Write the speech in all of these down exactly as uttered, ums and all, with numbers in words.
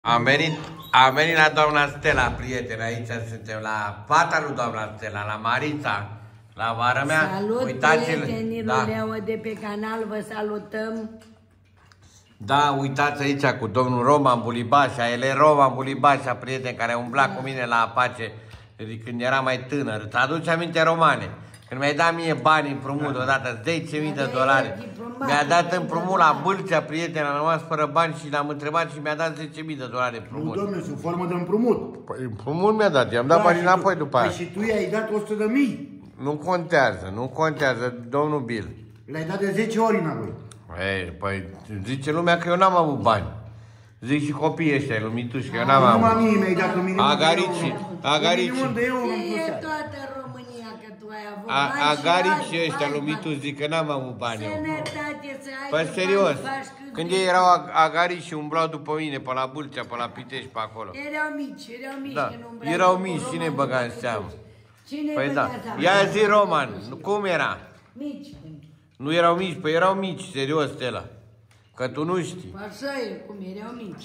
Am venit, am venit la doamna Stella, prieteni, aici suntem la fata lui doamna Stella, la Marița, la vară mea. Salut, prietenilor, da. De pe canal, vă salutăm. Da, uitați aici cu domnul Roman Bulibașa, el e Roman Bulibașa, prieten, care umbla da. cu mine la Apace când era mai tânăr. Îți aduce aminte, Romane? Când mi-ai dat mie bani împrumut odată, zece mii de dolari, mi-a dat împrumut la Bâlcea, prieten, am rămas fără bani și l-am întrebat și mi-a dat zece mii de dolari împrumut. Nu, domnule, sub formă de împrumut. Păi împrumut mi-a dat, i-am dat da, bani înapoi după aia. Păi și tu i-ai dat o sută de mii. Nu contează, nu contează, domnul Bill. Le-ai dat de zece ori înapoi. Ei, păi zice lumea că eu n-am avut bani. Zic și copiii ăștia, lumituși, că eu n-am avut. Numai mie mi-ai dat un minimum Agarici, agarici. de euro. E toată România că tu ai avut bani. Agarici ăștia, bani, lumituși, zic că n-am avut bani eu. Sănătate să ai. Păi serios, când ei erau agarici și umblau după mine, pe la Bâlcea, pe la Pitești, pe acolo. Erau mici, erau mici. Da, erau mici, cine băga în seamă? Păi da, ia zi, Roman, cum era? Mici. Nu erau mici, păi erau mici, serios, Stella. Că tu nu știi. Așa e, cum erau mici.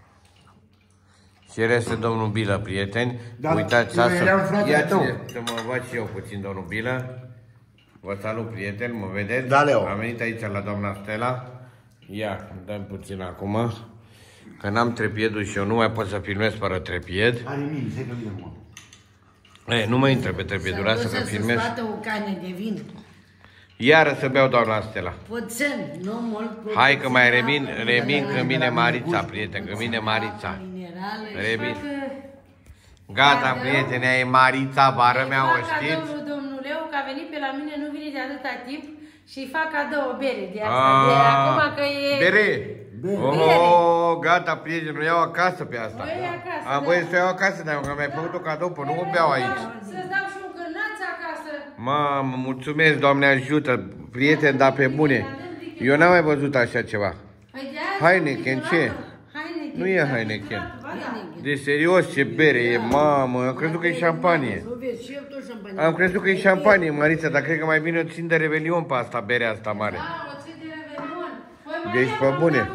Și este domnul Bilă, prieteni. Da, uitați asta. Ia să mă văd și eu puțin, domnul Bilă. Vă salut, prieteni, mă vedeți? Da, Leo. Am venit aici la doamna Stella. Ia, dăm puțin acum. Că n-am trepiedul și eu nu mai pot să filmez fără trepied. Are mine, să-i că vine acum. E, nu mă intră pe trepiedul, lasă că filmez. Să-ți o cană de vin. Iară să beau doamna Stella. Puțin, nu mult. Hai că mai revin, revin când vine Marița, prieten, când vine Marița. Revin. Gata, prieteni, e Marița, bară mea, o știți? Domnul, domnul Leu, că a venit pe la mine, nu vine de atâta timp și-i fac cadou o bere de asta. De acum că e... Bere? Oh, gata, prieteni, o iau acasă pe asta. Am voie să o iau acasă, dar mi-ai făcut o cadou, păi nu o beau aici. Să-ți dau și un cârnaț acasă. Mamă, mulțumesc, Doamne ajută, prieteni, dar pe bune. Eu n-am mai văzut așa ceva. Heineken, ce? Nu e Heineken. De serios, ce bere e, mamă, am crezut că e șampanie. Am crezut că e șampanie, Marița, dar cred că mai bine o țin de Revelion pe asta, berea asta mare. Da, o țin de Revelion. Deci, pe bune.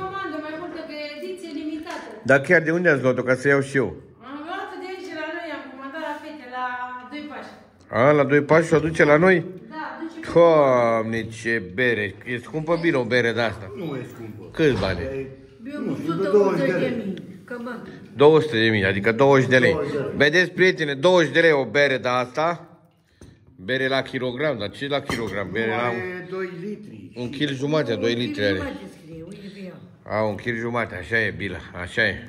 Dar chiar de unde ați luat-o, ca să iau și eu? Am luat-o de aici la noi, am comandat la fete, la doi pași. A, la doi pași și o aduce la noi? Da, aduce. Doamne, ce bere, e scumpă bine o bere de asta. Nu e scumpă. Câți bani? o sută douăzeci de mii. două sute de mii, adică douăzeci de lei. Vedeți, prietene, douăzeci de lei o bere de asta. Bere la kilogram, dar ce la kilogram? Bere la doi litri. un kil jumate, doi litri are. A, un kil jumate, așa e, Bila, așa e.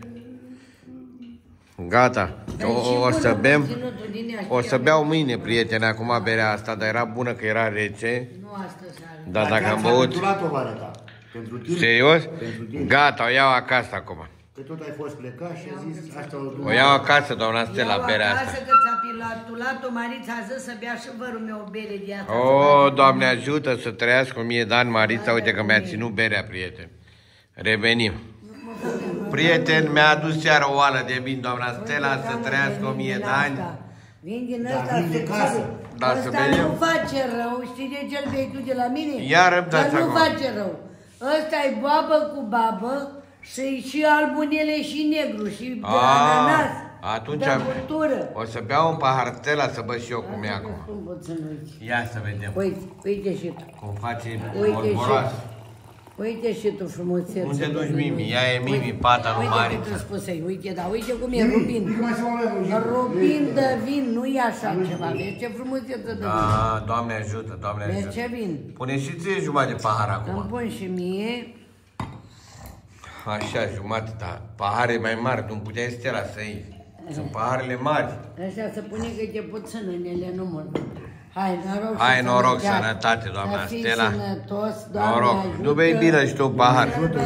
Gata, o, o să bem, o să beau mâine, prietene, acum berea asta, dar era bună că era rece. Dar dacă am băut... Serios? Gata, o iau acasă acum. Că tot ai fost plecat și a zis asta o... O iau acasă, doamna Stella, berea asta. Iau acasă că ți-a pilatulat-o, Marița a zis să bea și vărul meu o bere de asta. O, Doamne ajută să trăiască o mie de ani, Marița, uite că mi-a ținut berea, prieten. Revenim. Prieten, mi-a adus iar o oală de vin, doamna Stella, să trăiască o mie de ani. Vin din ăsta, de casă. Ăsta nu face rău, știi de ce-l bei tu de la mine? Iar îmi dați acum. acum. Nu face rău. Ăsta-i babă cu babă și și albunele și negru și ananas. Atunci am, o să beau un pahar Stella să băd și eu cum e acum. Ia să vedem. Uite, uite și tu. Cum face mormoroasă. Uite și tu frumusețe. Unde duci Mimi? Ea e Mimi, pata lui Marița. Uite cum spusei, uite, da, uite cum e Rubin. Rubin de vin, nu e așa ceva. Vezi ce frumusețe de vin. Da, Doamne ajută, Doamne ajută. Vezi ce vin. Pune și ție jumătate de pahar acum. Îmi pun și mie. Așa, jumătate, da. Pahare mai mari, nu puteai Stella să iei. Sunt paharele mari. Așa se pune că e puțin în ele, nu mult. Hai, noroc, Hai, noroc, sănătate, doamna Stella. Sănătos, Doamne noroc. ajută. Nu bei bine și tu pahar.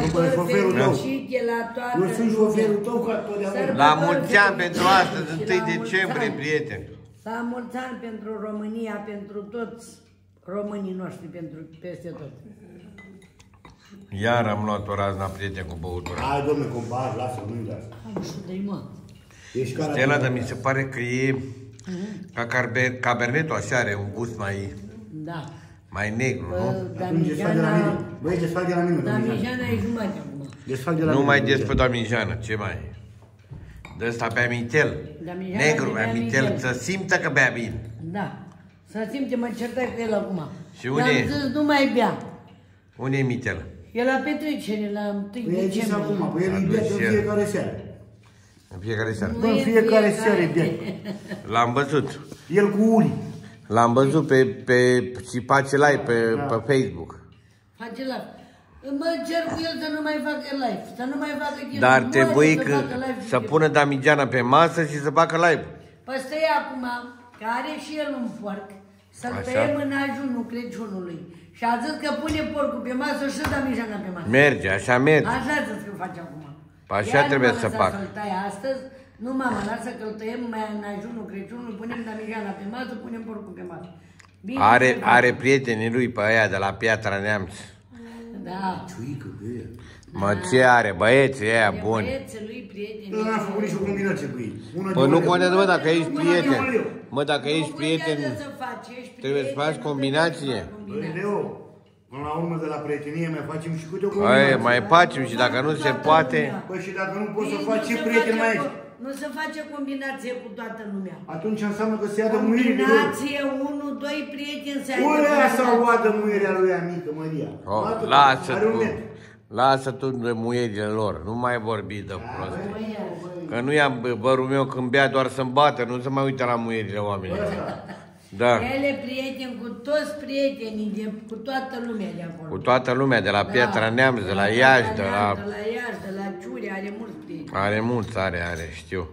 Eu sunt șoferul tău ca totdeauna. La mulți ani pentru astăzi, întâi decembrie, prieteni. La mulți ani pentru România, pentru toți românii noștri, pentru peste tot. Iar am luat o razna, prieten, cu băutura. Hai, domnule, cu pahar, lasă, nu-i lasă. Nu știu de-i, mă. Stella, dar mi se pare că e ca cabernetul, așa are un gust mai... Da. Mai negru, nu? Băi, desfac de la mine. Damijana e jumătate acum. Desfac de la nu mine. mai despre Damijana, ce mai e? De ăsta bea Mitel. Da, Mijana Negru bea bea Mitel, Mitel. să simtă că bea bine. Da. Să simte, mă certai cu el acum. Și unde I-am e? zis, nu mai bea. Unde e Mitel? E la petrecere, la întâi Păi ai zis decembrie. acum, păi el îi bea în fiecare seară. În fiecare seară. Bă, în fiecare seară îi bea. L-am văzut. El cu uri. L-am văzut pe, pe, și face live pe, pe Facebook. Face la... Mă cer cu el să nu mai facă live, să nu mai facă chestii. Dar Moare trebuie să că, facă live și să chestii. pună Damigeana pe masă și să facă live. Păi stai acum, că are și el un porc, să-l Așa. tăiem în ajunul Crăciunului. Și a zis că pune porcul pe masă și da Mijana pe masă. Merge, așa merge. Așa a zis că face acum. Așa Ea nu trebuie m-a să lăsat facă. să-l taie astăzi. Nu, mama, lasă că-l tăiem mai în ajunul Crăciunului, punem Damijana pe masă, punem porcul pe masă. Bine, Are, să are prietenii lui pe aia de la Piatra Neamț. Da. Ciuică pe el. Mă, ce are? Băieții ăia E buni. băieții lui, prieteni. El n-a făcut nicio combinație cu ei. Una Păi de nu ulei. contează, mă, dacă ești Una de prieten. ulei. Mă, dacă ești prieten, să faci, ești trebuie să prieten, faci nu combinație. trebuie să faci Băi, combinație. Leo, până la urmă de la prietenie mai facem și câte o combinație. Băi, mai facem și dacă nu se poate, Păi și dacă nu poți să Ei, faci nu și se prieten face mai co- ești. Nu se face combinație cu toată lumea. Atunci înseamnă că se ia de muirile lui. Combinație, unu, doi prieteni să ai de Ui, aia să combinație. o adă muirea lui amică, Maria. oh, Atât, lasă are un tu. metru. Lasă tu de muierile lor, nu mai vorbi de prost. Băi, Că nu i-am bărul meu când bea doar să-mi bată, nu se mai uită la muierile oamenilor. Da, El e prieten cu toți prietenii, de, cu toată lumea de acolo. cu toată lumea, de la Piatra Neamț, de la Iași, de la... De la Iași, de la Ciurea, are mulți prieteni. Are mulți, are, are, știu.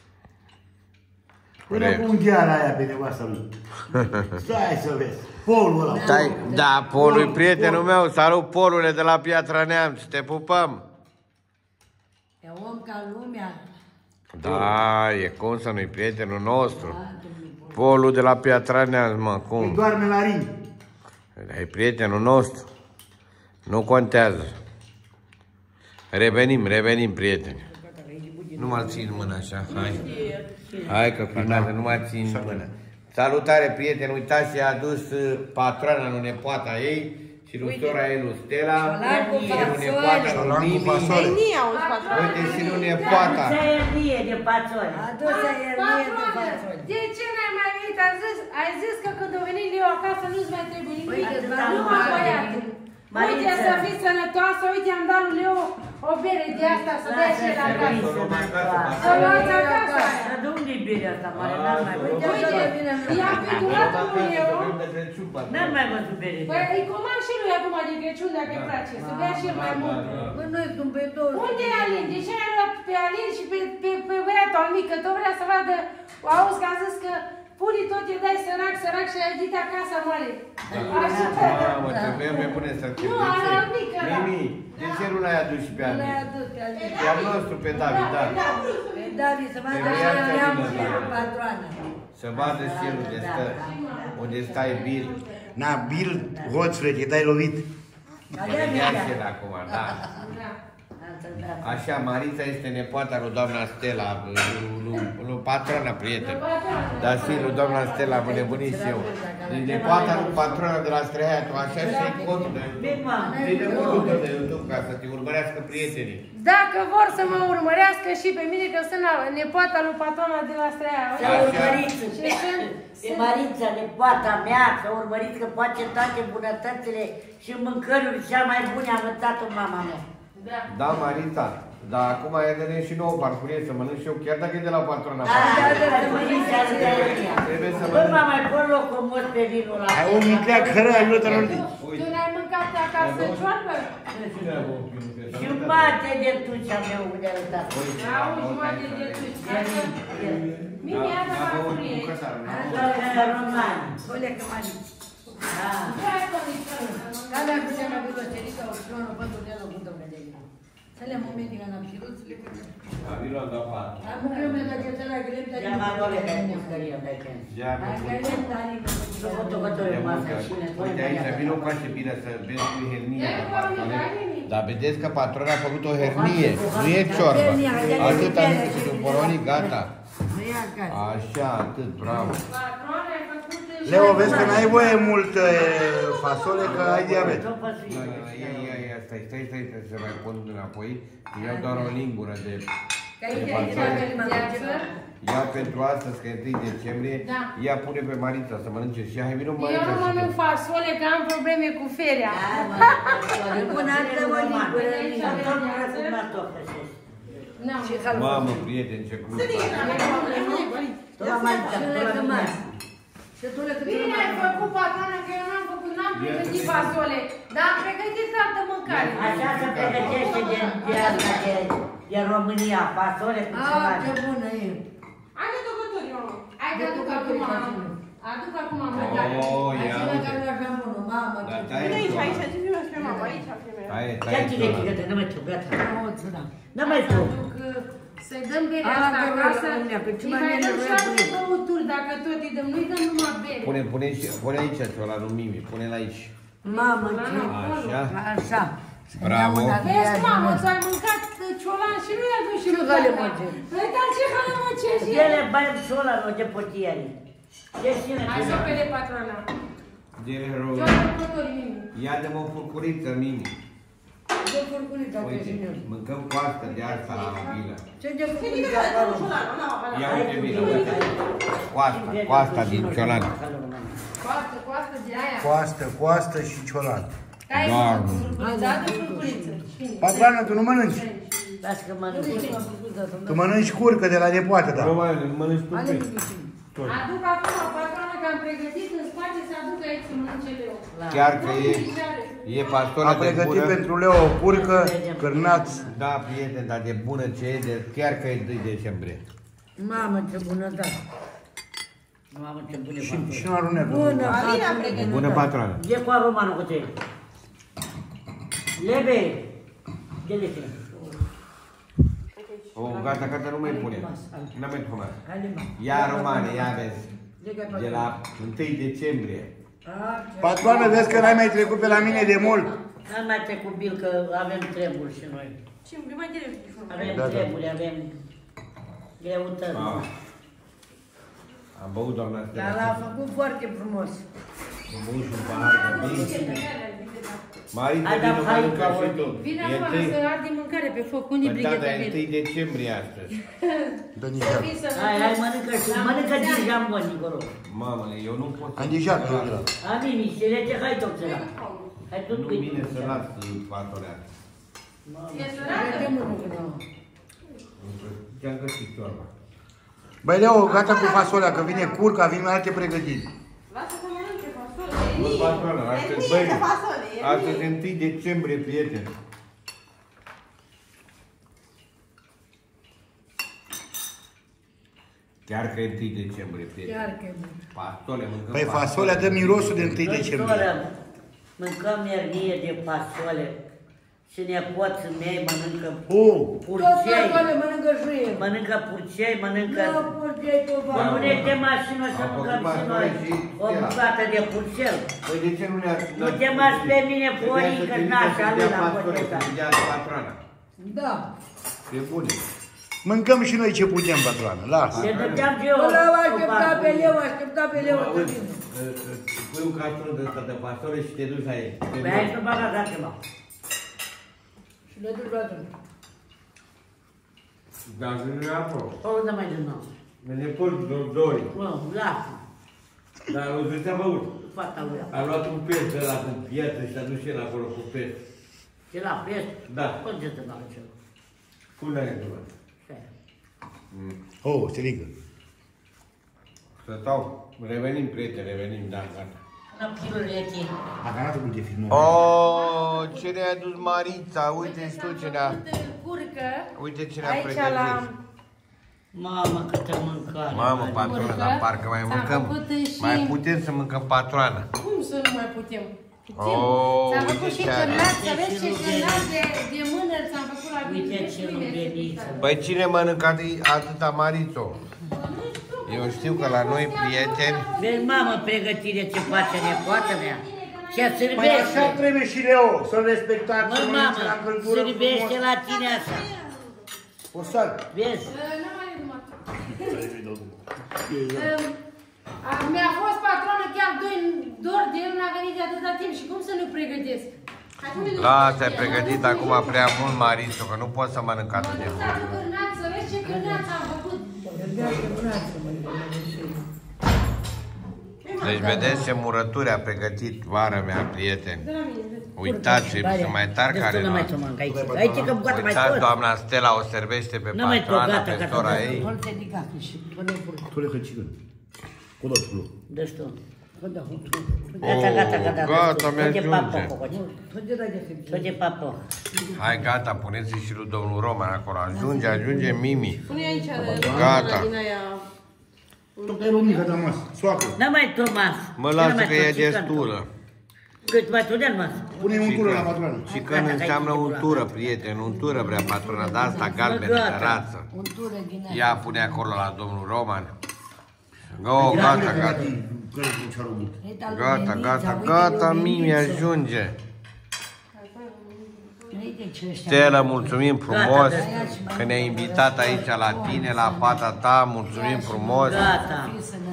Până Re- cu ungheara aia pe nevasta lui. Stai să vezi. Polul ăla. Stai, da, Polul e prietenul meu, salut Polule de la Piatra Neamț, te pupăm. E om ca lumea. Da, e cum să nu-i prietenul nostru. Da, domnul Pol. Polul de la Piatra Neamț, mă, Îi cum? doarme la ring. E prietenul nostru. Nu contează. Revenim, revenim, prieteni. Nu mai țin mâna așa, hai. Hai că filmează, nu mai țin mâna. Salutare, prieteni, uitați, i-a adus uh, patroana lui nepoata ei și lui sora ei lui Stella. Șolan cu Și lui fasole. nepoata lui Șolan cu Mimi. fasole. Ei, auzi, patron. Uite și lui nepoata. Să iernie de pațoli. A dus să iernie de Patronă, fasole. de ce n-ai mai venit? Ai zis, ai zis că când a venit Leo acasă nu-ți mai trebuie nimic. Păi, atâta Nu mă mare. băiatul. Mariță. Uite să fii sănătoasă, uite am dat lui Leo o bere de asta, să dea și el acasă. Să luați acasă. Dar de unde e berea asta mare? N-am mai văzut. Uite, i-am piturat lui Leo. N-am mai văzut bere. Păi îi comand și lui acum de Crăciun dacă îi place, să bea și el mai mult. Păi noi sunt pe două. Unde e Alin? De ce ai luat pe Alin și pe, pe, pe băiatul al mic? Că tot vrea să vadă, auzi că a zis că Puri tot îi dai sărac, sărac și ai zis acasă mare. Așa. Mamă, trebuie să pune să fie. Nu, ala mică, da. Mimi, de ce nu l-ai adus și pe Le-ai Alin? adus pe Alin. E al nostru pe David, da. Pe David, să vadă Pe și viața neam bună, și da. cu patroana. Să vadă și el unde stă, unde stai Bill. Na, Bill, hoțule, te dai lovit. Ia și el acum, da. Așa, Marița este nepoata lui doamna Stella, lui, lui, lui patrona, prieten. Dar și lui doamna Stella, mă nebunit și eu. E nepoata lui patrona de la Străia, tu așa și contul de YouTube. Ține contul de YouTube ca să te urmărească prietenii. Dacă vor să mă urmărească și pe mine, că sunt nepoata lui patrona de la Străia. Să urmăriți Și sunt, pe Marița, nepoata mea, să urmăriți că face toate bunătățile și mâncăruri cea mai bune a învățat-o mama mea. da. Da, Marița, dar acum e de și nouă parcurie să mănânc și eu, chiar dacă e de la patrona. Da, da, da, să măriți arătă ea. Trebuie să Nu mănânc. m-a mai pun loc comod pe vinul ăla. Ai un micleac hărăi, nu te rog. Tu n-ai mâncat acasă ciorbă? Jumate de tucea meu de arătat. Auzi, jumătate de tuci. Mine ia de farfurie. Doamne roman. Spune că mai Da. Hai, Tonică. Calea cu cea mai bilocerică, o șloană pentru de la gândă vedere. Să le momentii că n-am știut, să le cădem. Am un creme la ce la grem, dar Ja m-am luat de muscărie, de când. Și o fotocătoare masă și ne Uite aici, vino cu așa bine să vezi cu hernie. Dar vedeți că patrona a făcut o hernie, nu e ciorbă. Atât am zis cu poronii, gata. nu e acasă. Așa, atât, bravo. Patrona ai făcut și- Leo, vezi că n-ai voie mult e, fasole, că ai diabet. Tot păsuit. Ia, ia, ia, stai, stai, stai, stai, să mai pun înapoi. Iau doar o lingură de Că aici e de viață. Ia pentru astăzi, că e întâi decembrie, Da. ia pune pe Marița să mănânce și hai, vină Eu Marița nu și mănânc tu. fasole, că am probleme cu ferea. Bună, altă o limbă. Aici avem Tot viață. răcunat-o găsesc. N-am. Mamă, prieteni, ce cruz. Tu la mai da, tu la mine. Și tu le câte Bine ai făcut, patrona, că eu n-am făcut, n-am pregătit fasole, dar am pregătit altă mâncare. Așa se pregătește de, de asta, de, de România, fasole cu Ah, ceva. ce bună e. Hai de tocături, eu. Hai că aduc acum. Aduc acum mâncare. Oh, Hai ia să la uite. care nu aveam bună, mamă. Da, ce- tai Aici, aici, ciolan. ce filmezi pe mama, aici filmezi. Tai, Ia tai cine ciolan. că nu mai tu, gata. O, țăra. Nu mai tu. Aduc, să-i dăm berea Ah, asta că acasă. România, că ce Îi mai mai bine dăm vrea și alte băieți. băuturi, dacă tot îi dăm. Nu-i dăm numai bere. Pune, pune, și, pune aici ciolanul Mimi, pune-l aici. Mamă, ce... Așa. Așa. Bravo. Vezi, mamă, ți-ai mâncat ciolan și nu i-a dus și Ce nu halemăce? Păi, dar ce halemăce și Ele bai ciola nu de potieri. Ce cine Hai să pe de patrona. Gere Eu rog. am făcut Mimi. Ia-de-mă o furcuriță, Mimi. Ce furcurița pe Uite, cine? mâncăm coastă de asta la bilă. Ce de Ce furcurița filmezi acolo? cu ciolanul? Nu, ăla. Ia uite bilă, uite. Coasta, coasta din ciolan. Coastă, coastă de aia. Coastă, coastă și ciolan. Care e Doamne. furcurița? Da, de furcuriță. Bine. Patroană, tu nu mănânci. Las că mănânc. Tu mănânci curcă de la nepoată, da. Romane, nu mănânci tu Ale pe. micii. Aduc acum, patrona, că am pregătit în spate să aduc aici să mănânce Leo. Chiar că e, e pastoră A de pregătit bună. pentru Leo o curcă, cârnați. Da, prieten, dar de bună ce e, de, chiar că e întâi decembrie. Mamă, ce bună, da. Mamă, ce bune Și, fac. și nu arunecă. Bună, Alina a față. pregătit. Bună patroană. De cu romanul cu tine. Lebe. De lebe. O, gata, gata, nu mai pune. N-am mai pune. Haide, mă. Ia romane, ia vezi. De la întâi decembrie. Ah, ce- Patroană, vezi că n-ai mai trecut pe la mine de mult. N-am mai trecut bil că avem treburi și noi. Și mai direct. Avem Da, da. treburi, avem greutăți. Ah. Am băut, doamna Dar Stella. l-a făcut foarte frumos. Am băut și un pahar de vin. Marița, Hai, da, vină, hai, mănâncă că și oi- tu. Vine E acum întâi- să arde mâncare pe foc. Unde-i Păi da, brigheta dar e mea? întâi decembrie astăzi. Dă Să niște. fii sănătos. Hai, hai, mănâncă și La mănâncă mulți din ani. jambon, Nicolo. Mamă, eu nu pot să... Am deja pe ăla. Ami, niște rece, hai tot să Hai tot Nu cu bine să las patorea. E sărată? Ce mă rog, da. Ce-am găsit ciorba. Băi, Leo, gata cu fasolea, că vine curca, vin mai alte pregătiri. Lasă să mănânce fasole. Bă, Enie. patroană, astăzi, Enie băi, de fasole. enie. astăzi e întâi decembrie, prieteni. Chiar că e întâi decembrie, prieteni. Chiar că e bun. Pastole, mâncăm Păi pastole. fasolea dă mirosul de întâi Noi decembrie. soră, mâncăm iernie de fasole și nepoții mei mănâncă Oh, Tot purcei, acolo mănâncă și el. mănâncă purcei, mănâncă... Nu purcei tu, Mă bă. pune de mașină să Au făcut mâncăm și fasole noi și o Stella. bucată de purcel. Păi de ce nu ne-a... Nu te mași pe mine, Florica, nașa lui la boteza. patroana. Da. E bune. mâncăm și noi ce putem, patroană, lasă. Le dădeam eu Ăla va o aștepta parte. pe Leu, aștepta pe Leu să Auzi, vină. pui un castron de ăsta de pastore și te duci la ei. Te Păi hai duci. să bag așa ceva. Și le duc la tine. Dar nu e acolo. O, dă mai din nou. Ne pot dori. Nu, lasă. Dar o să te-a băut. Fata lui. A luat un pes de la cu piață și a dus și el acolo cu pes. Ce la pes? Da. Cum ce te bagă ceva? Cum n-ai de luat? Oh, Stelică. Să stau. Revenim, prieteni, revenim, da, gata. N-am chiluletii. A ganat cu de filmare. Oh, ce ne-a adus Marița? Uite și tu ce ne-a... Curcă. Uite ce ne-a Aici pregătit. la... Mamă, câtă mâncare. Mamă, Mare. patroană, Curcă. dar parcă mai S-a mâncăm. făcut și- Mai putem să mâncăm patroană. Cum să nu mai putem? Putem. Oh, S-a uite făcut și ce are. cărnați, să vezi ce Uite ce cărnați de, de mână ți-am făcut la Uite bine. ce lubeniță. Păi cine mănâncă atât- atâta Marițo? Eu știu că la noi, prieteni, Vezi, mamă, pregătire ce face nepoata mea. Ce Păi servește. așa trebuie și Leo, să-l respectați, Mă, să mamă, mănânce la căldură servește frumos. la tine așa. O sal. Vezi? N-am mai numai. A- Mi-a fost patronă chiar doi dor de el, n-a venit de atâta timp și cum să nu pregătesc? lasă, ai pregătit acum prea mult Marițo, că nu pot să mănânc atât de Să mult. aduc cârnați, să vezi ce cârnați am făcut. Deci vedeți ce murături a pregătit vara mea, prieteni. Uitați, sunt mai tari care nu. Uitați, doamna Stella o servește pe patroana, pe sora ei. Tu le hăcică. Cu doi pulu. Deci tu. Gata, gata, gata. Gata, mi-ajunge. Tot de papă. Hai, gata, puneți-i și lui domnul Roman acolo. Ajunge, ajunge Mimi. Pune aici Gata. din aia. Tot ai mică de masă. Soacă. N-a mai Tomas. Mă lasă că e destulă. Cât mai tu de-al mas? Pune untură la patronă. Chicken înseamnă untură, prieten, untură vrea patrona, de asta galbenă de rață. Ia, pune acolo la domnul Roman. Go, gata, gata. Gata, gata, gata, Mimi, ajunge. Stella, mulțumim frumos că ne-ai invitat aici la tine, la fata ta, mulțumim frumos. Gata.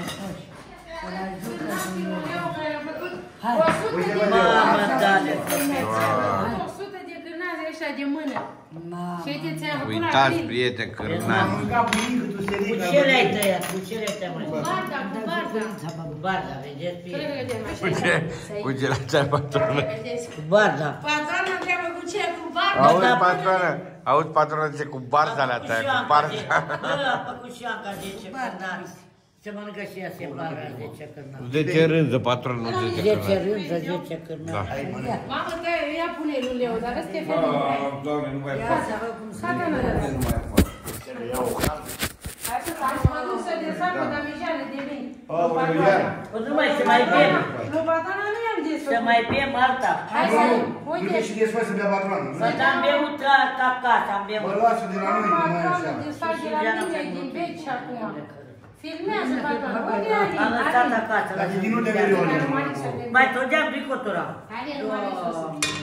Mamă, dale. o sută de cârnați ăștia de mână. Și uite, ți-am făcut la Uitați, grill. prieteni, cârnați. Cu ce le-ai tăiat? Cu ce le-ai tăiat? Cu barda, cu barda. Cu barda, vedeți? Trebuie să vedem așa. Cu ce? Cu ce la ți-ai patronă? Cu barda. Patrona întreabă cu ce? Cu barda. Auzi, patronă, auzi, patronă, zice, cu barda la tăia, cu barda. Bă, a făcut și Anca zece cârnați. Se mănâncă și ea separă zece cârnați. zece rânză, patronă, nu zece zece cârnați. rânză, zece cârnați. Mamă, că ia pune lui Leu, dar ăsta e fete. Doamne, nu mai pot. Gata, mă, Nu mai pot. hai să faci, mă duc să desfacă damijoane de mine. Bă, nu mai, să mai bem. Lui patrona nu i-am zis. Să mai bem alta. Hai să, Nu uite. că și desfă să bea patronă. Bă, dar am beut acasă, am Mă beut. lasă de la noi, nu mai Patrona așa. desface de la mine din veci și acum. Filmează patrona. Unde ai? Am lăsat acasă. Dacă din nu de milione. Mai trăgeam bricotura. Haide, nu mai sus.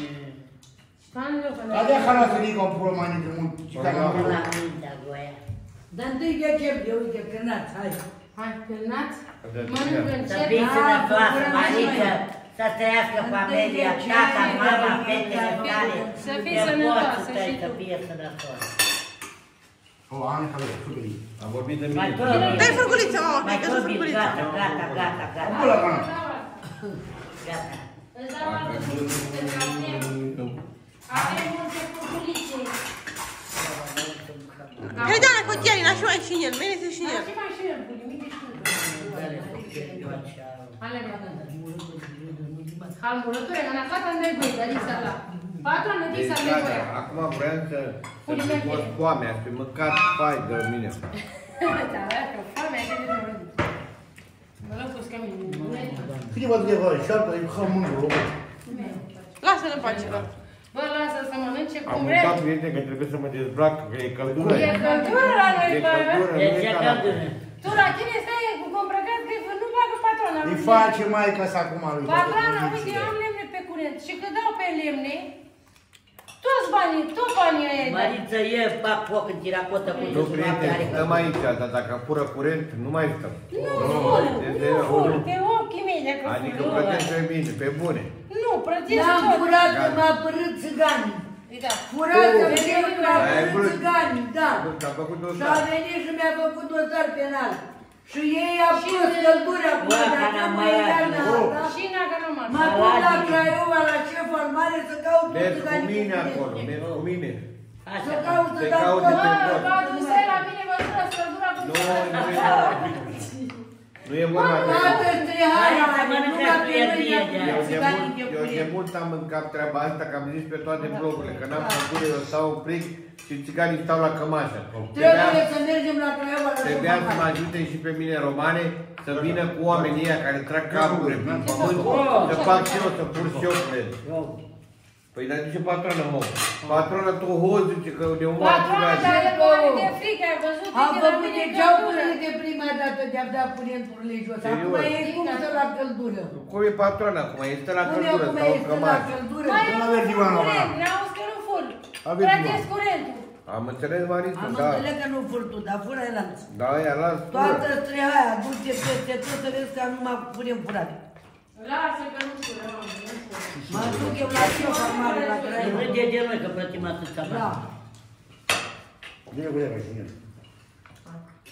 Adea halată nică o pulă mai nică mult. La mintea goia. Dar întâi decembrie, uite, cârnați, hai. Hai, cârnați. Mănâncă Să încet. fii sănătoasă, Marică, să trăiască familia, tata, mama, fetele tale. Să fii sănătoasă și Să tu. fie sănătoasă. O, Ane, care e super. Am vorbit de Mai mine. tobi. Dai furculiță, mama, Mai pică tobi, furculiță. gata, gata, gata, gata. Acum la pana. Gata. Îți dau altă furculiță, pentru că avem- avem multe furculițe. Hai, Dana, cu Diana, și mai și el, merese și el. Ce mai și el, cu nimic de știu. Ale mea, halmurături, că n-a fata ne băi, dar disa la. Patrona, Deci, disa ne gata, băi. acum vreau să să fi fost foame, aș fi mâncat pai de mine. Da, că foamea e de mă. Mă lău cu scămini. Câte vă de vă, șartă, e ca mângul. Lasă-l în pace. Bă, lasă să mănânce Am cum vrea. uitat, prieteni, că trebuie să mă dezbrac, că e căldură. E căldură la noi, E bă. căldură, nu De e ce ca la... căldură? Tu la tine stai cu îmbrăcat că nu bagă patrona. Îi face mai ca să acum lui. Patrona, uite, eu am lemne pe curent și că dau pe lemne, toți banii, tot banii ăia. Mariță, e, fac foc în tiracotă cu Nu, toți prieteni, stăm aici, dar dacă fură curent, nu mai stăm. Nu fur, Deci, nu fur, nu. pe ochii mei dacă Adică fur. plătesc pe mine, pe bune. Nu, plătesc L-am tot. furat că m-a apărât țiganii. Da. Furat că Oh. mi-a Ai apărât vrut? țiganii, da. Că a făcut o Și a venit și mi-a făcut dosar penal. Și ei au pus căldura cu Bă, mine, ca acum n-am e mai iarna luat. asta. Și n-a nu mă. M-a pus la Craiova, la șeful al mare, să caut Mergi cu țiganii. mine acolo, mergi cu mine. Să Așa. caut, să Te dau caut tot. de Bă, pe tot. vă adusai la mine, vă dură căldura cu Nu, nu e Nu e vorba de... Toată striharea, Hai să mănâncă numai pe pierdie mâine de cu Eu de, țiganii mult, de eu de curent. mult am mâncat treaba asta, că am zis pe toate blogurile, că n-am făcut, eu stau în pric și țiganii stau la cămașă. Trebuie să mergem la Craiova, la Trebuia să mă șeful ajute și pe mine romane să vină cu oamenii ăia care trag caburile prin pământ, să fac și eu, să pur și eu cred. Păi dar zice patrona, mă, patrona tu hoz, zice că de un oameni patrona, țigani. dar e mare de frică, ai văzut? Am Uite, la făcut mine de e ceau căldură. de prima dată de-a dat purenturile jos. Acum Serios? e cum să la căldură. Cum e patrona acum? Este la Cum e căldură, acum stau în este la cămașă. căldură. Mai Până nu aveți fur Ivana, curent, Ivana. n-auzi că nu fur. Aveți Plătesc curentul. Am înțeles, Mariță, Am da. înțeles că nu fur tu, dar fură el alții. Da, ea las Toată fură. strehaia, du-te peste tot să vezi că nu mă punem furate. Lasă că nu fură, mă, nu fură. Mă duc eu la șeful al mare, la Nu Craiova. râde de noi că plătim atâția Da. bani. Bine cu ea, și mine.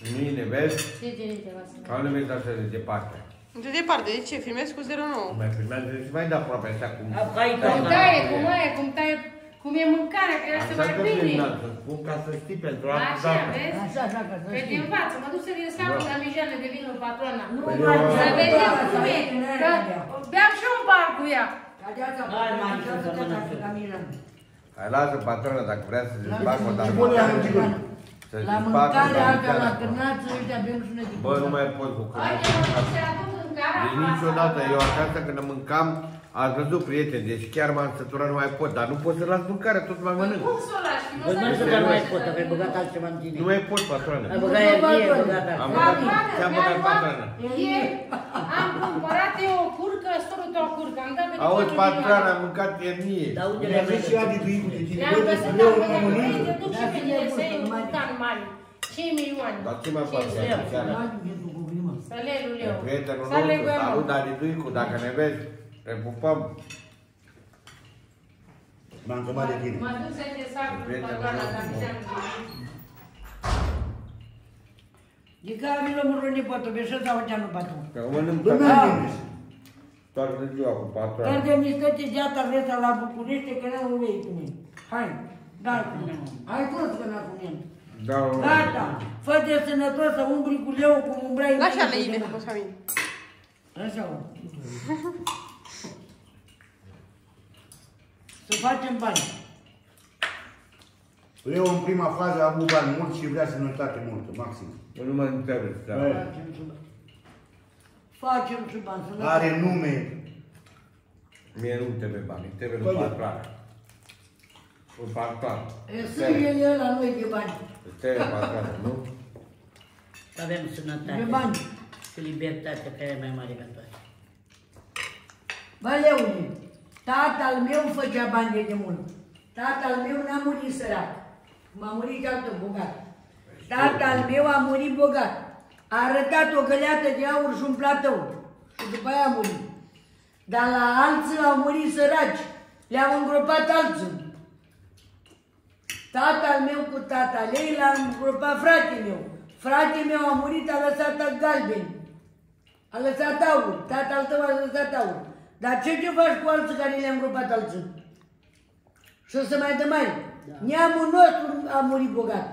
Mine, vezi? Ce genite va să Ca nu mergi așa de departe. De departe, de ce? Filmez cu zero nouă. Mai filmează și mai de aproape așa cum... Cum taie, cum aia, cum taie, cum e mâncarea, că era să mai bine. Să spun ca să știi pentru altă Așa, dată. vezi? Așa, așa, ca să Că știi. te învață, mă duc să vin sacul la Mijană de vinul patrona. Nu Păi mai eu- Să să vedeți cum e, că beam și eu un bar cu ea. Hai, mai să să mănâncă. Hai, lasă patrona dacă vrea să-ți facă o dată. Și bune, am început. Să-ți La facă o mâncare, alta la dată. cârnață, uite, avem și noi de Bă, nu mai pot cu Hai, cârnață. mă, se aduc în cara Deci asta. niciodată, eu acasă când mâncam, ați văzut, prieteni, deci chiar m-am săturat, nu mai pot, dar nu pot să las mâncare, tot mai mănânc. Cum să o lași? Nu Băi, o nu să să nu mai pot, că ai băgat altceva în tine. Nu mai pot, patroană. Ai băgat ernie, ai băgat Am altceva. băgat, ți-am băgat patroană. Ieri am cumpărat eu o curcă, storut o curcă, am dat pe Auzi, toată patroană, lumea. am mâncat ernie. Dar unde Le-a le-ai zis și Adi Duicu de tine. Le-am Băi, de găsit leu acolo, nu mă băi, mănânc. te duc și pe tine să iei un bucan mare. cinci milioane. Dar ce mai faci? Sălelul eu. Prietenul Sălel nostru, eu. salut, Adi Duicu, dacă ne vezi, te pupăm. M-am întrebat de tine. Mă duc să te sac cu patroana, dar mi se-am De care mi l-am urmărit nepotul, mi-e și sau ce nu patu. Că mănânc Domnul toată Animis. toată ziua cu Dar patroană. de mistăte geata vreți la București, că n-am ulei cu mine. Hai, da, cu mine. Hai toți că n-am cu mine. Da, Gata, fă de sănătos să umbri cu leu, cum umbrai. Lasă leile, o să vin. Așa. Să facem bani. Leo în prima fază a avut bani mulți și vrea sănătate multă, maxim. nu mă întrebi, da. Băi, Facem și bani. Facem și bani. Să Are nume. Mie nu trebuie bani, îmi trebuie Păi, un patroană. Un patroană. E sângele ăla nu e de bani. Îți trebuie patroană, nu? Să avem sănătate. De bani. Și libertate, care e mai mare ca toate. Bă, Leule, tatăl meu făcea bani de demult. Tatăl meu n-a murit sărac. M-a murit altă bogat. Tatăl meu a murit bogat. A arătat o găleată de aur și un platou. Și după aia a murit. Dar la alții au murit săraci. Le-au îngropat alții. Tatăl meu cu tatăl ei l-a îngropat fratele meu. Fratele meu a murit, a lăsat galbeni. A lăsat aur. Tatăl tău a lăsat aur. Dar ce ce faci cu alții care le-a îngropat alții? Și o să mai dă mai. Neamul nostru a murit bogat.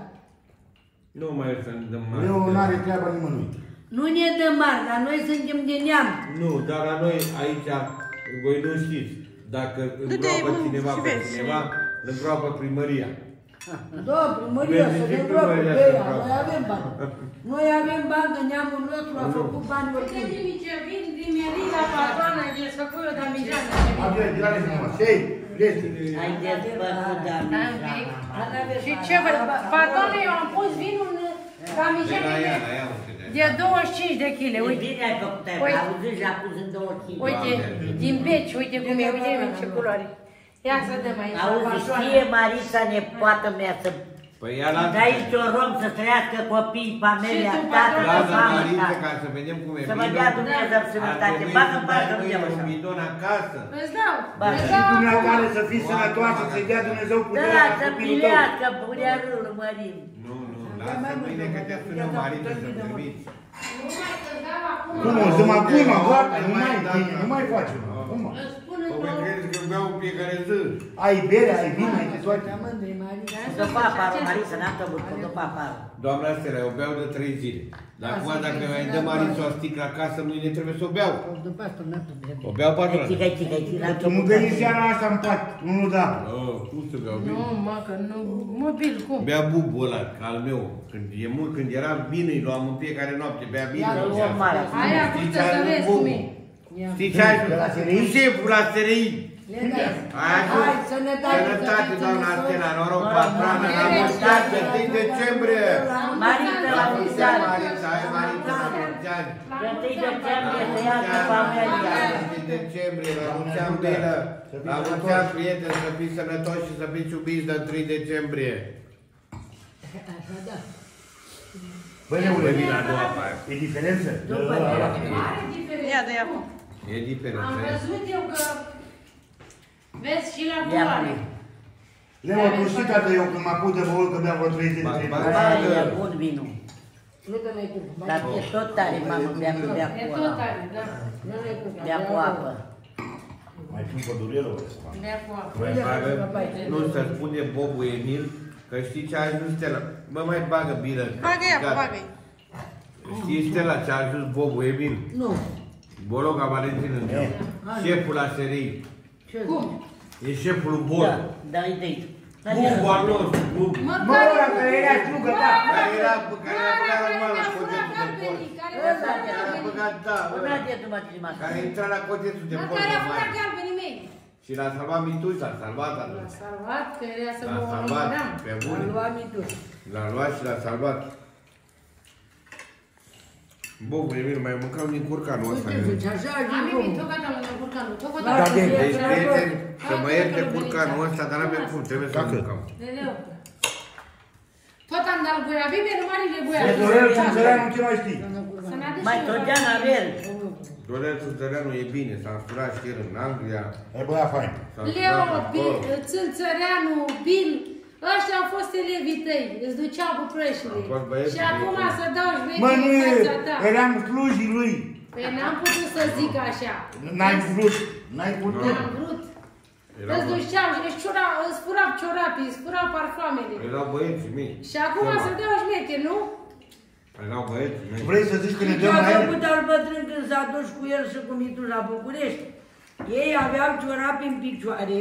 Nu mai să-mi dăm mari. Leo nu are treaba nimănui. Nu ne dă mari, dar noi suntem de neam. Nu, dar la noi aici, voi nu știți, dacă îngroapă bun, cineva și pe vezi. cineva, îl îngroapă primăria. Da, primăria, să Vezi, ne și îngroapă primăria pe se ea. îngroapă. Noi avem bani. Noi avem bani, că neamul nostru a făcut bani oricum. Ce vin din Merida, patroana, de făcut eu de Mijană. Adria, de la frumos. Hei, prieteni. Haideți, bă, cu Damișana. Și ce vă... Patroane, eu am pus vinul în Vina Damijană aia, la ea, uite. de douăzeci și cinci de kg. E Uite, bine ai făcut, ai Uite. auzit și a pus în două cinci. uite, din beci, uite cum e, uite ce culoare. Ia să dăm aici. la Auzi, patroană. știe Marisa, nepoată mea, să... Păi ia la... De aici o rog să trăiască copiii, familia, Și tu, tată, Lasă mama, Marință tată. ca să vedem cum e Să vă vinul. dea Dumnezeu sănătate. Bagă în parcă nu nu e așa. un bidon acasă. Îți dau. Ba, Îți Și dau dumneavoastră acum. să fii sănătoasă, să-i dea Dumnezeu puterea Da, la să copilul tău. pilească, punea râul, mărim. Nu, nu, lasă mâine că te sună Marință să primiți. Nu mai să-ți dau acum. Cum o să mă acum, gata, nu mai, bine, nu mai facem. Cum? Îți spun Păi într-o... crezi că beau în fiecare zi? Ai bere, ai vin, ai de toate. Mândri, Maria. Dă paparul, Marisa, n-am tăbut, dă paparul. Doamna Stella, eu beau de trei zile. Dar acum dacă mai dă Marință o sticlă acasă, mâine trebuie să o beau. După asta n-am să bea. O beau Ai patronă. țică, ai țică, ai țică, Tu nu veni seara asta în pat, nu, nu da. Oh, cum să beau bine? Nu, mă, că nu... Mobil, cum? Bea bubul ăla, al meu. Când, e mult, când eram bine, îi luam în fiecare noapte, bea bine. Ia, luăm mare. Hai, acum să vezi cum e. Știi ce ai? la S R I? Șeful la S R I. Hai, Hai, sănătate. Sănătate, doamna Stella, noroc, patroană, la mulți ani, pe întâi decembrie. Marisa, la mulți Mulți ani, ani. Marința, hai, Marința, la mulți ani. Pe întâi decembrie să iasă familia. În decembrie, la mulți ani, Bela. La mulți ani, prieteni, să fiți sănătoși și să fiți iubiți de întâi decembrie. Băi, neule, Vă vin la a doua parte. e diferență? Mare diferență. Ia de ea. E diferență. Am văzut eu că... Vezi și la Ia culoare. pune. Leo, tu știi, tată, eu când mă apuc de băut, că beau vreo treizeci de Ba- trei. ba- Ba, e bun vinul. Nu că n-ai curcă. Dar e tot tare, mamă, bea cu bea E cu tot ăla. tare, da. Nu n-ai curcă. Bea cu apă. Mai pun pădurelul ăsta. Bea cu apă. Mai bagă, nu să spune Bobu Emil, că știi ce a ajuns Stella. Mă mai bagă biră. Bagă-i apă, Gata. bagă-i. Știi Stella ce a ajuns Bobu Emil? Nu. Bologa Valentin în Eh. șeful la serii. Cum? E șeful lui Da, Bol. da, idei. Bubu al nostru, Bubu. Bă, ăla care era slugă, da. Care era, care era băgat normal la cotețul de port. Care Care era băgat, da, Una ăla. de tu mă masa. Care intra la cotețul de port. care a normal. furat galbenii mei. Și l-a salvat Mituș, l-a salvat L-a atunci. salvat, că era să L-a mă salvat, omoream. pe Am bune. luat mitul. L-a luat și l-a salvat. Bobu, Emil, mai mâncam din curcanul ăsta. Uite, zice, așa Am ajung primit, omul. tot gata, mă curcanul, tot Da, gata. de- Deci, prieteni, să mă ierte curcanul ăsta, dar n-avem cum, trebuie să mâncăm. Leleu. Tot am dat guia, bine, marile guia. E Dorel Țânțăreanu, ce mai știi? Să ne aduci Mai și eu Trogean la- Abel. Dorel Țânțăreanu e bine, s-a însurat știri în Anglia. E băiat fain. S-a Leo, însurat acolo. Bi- Țânțăreanu, Bill, ăștia au fost elevii tăi, îți duceau cu preșile. Au fost băieți, Și acum băieți. să dau Mă, șmecherii nu în e, fața ta. eram slujii lui. Păi n-am putut să zic așa. N-ai vrut, n-ai putut. N-am vrut. Erau Îți bă- duceau, îți ciura- îți furau ciorapii, îți furau parfumele. Erau băieții mei. Și acum Ceva. să dau șmecheri, nu? Erau băieții mei. Vrei să zici că ne Ce dăm a la el? făcut al bătrân când s-a dus cu el și cu mitul la București? Ei aveau ciorapi în picioare.